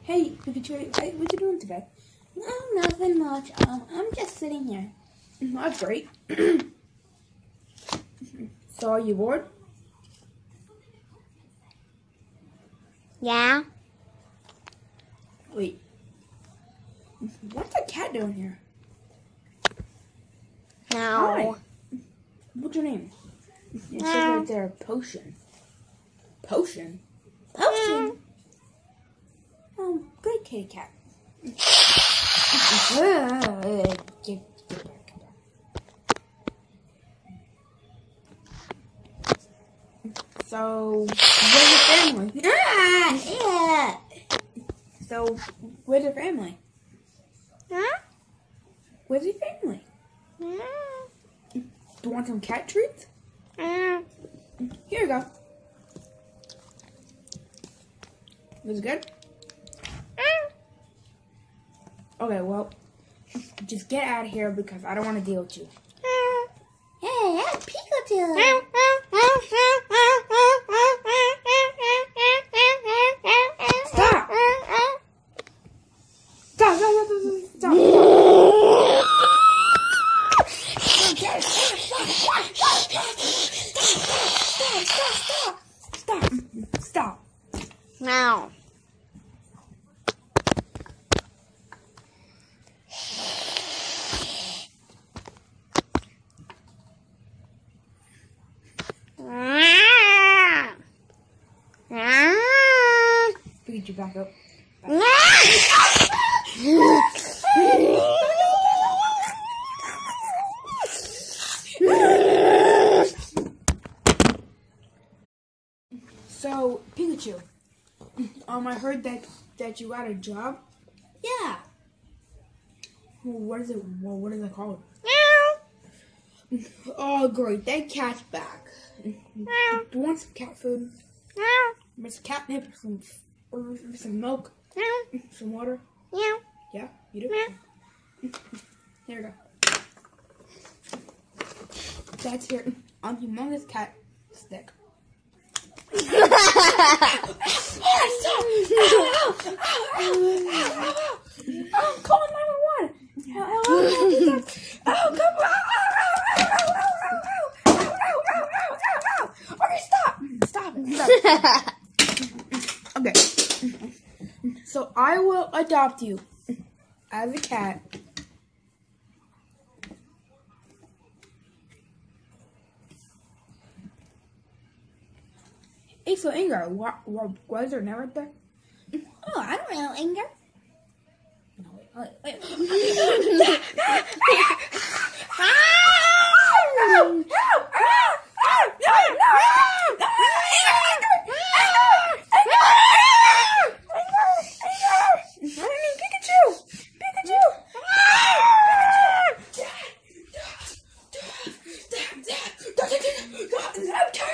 Hey, Pikachu, hey, what you doing today? No, nothing much. I'm just sitting here. That's great. So, are you bored? Yeah? Wait. What's a cat doing here? No. Hi. What's your name? It says right there, Potion. Potion? Potion? Oh, great kitty cat. Get back. So, where's your family? Yeah. So, where's your family? Huh? Where's your family? Do you want some cat treats? Here you go. Was it good? Okay, well, just get out of here because I don't want to deal with you. Hey, that's Pikachu. Stop! Stop! Stop! No. Pikachu, back up. So, Pikachu, I heard that you got a job. Yeah. Well, what is it called? Oh, great! That cat's back. Do you want some cat food? Some catnip, some milk, some water. Yeah, you do. Here we go. That's your humongous cat stick. I'm calling 911. Okay, stop it. Okay. So I will adopt you as a cat. Hey, so Inga, why is there a net right there? Oh, I don't know, Inger. No, wait. Pikachu!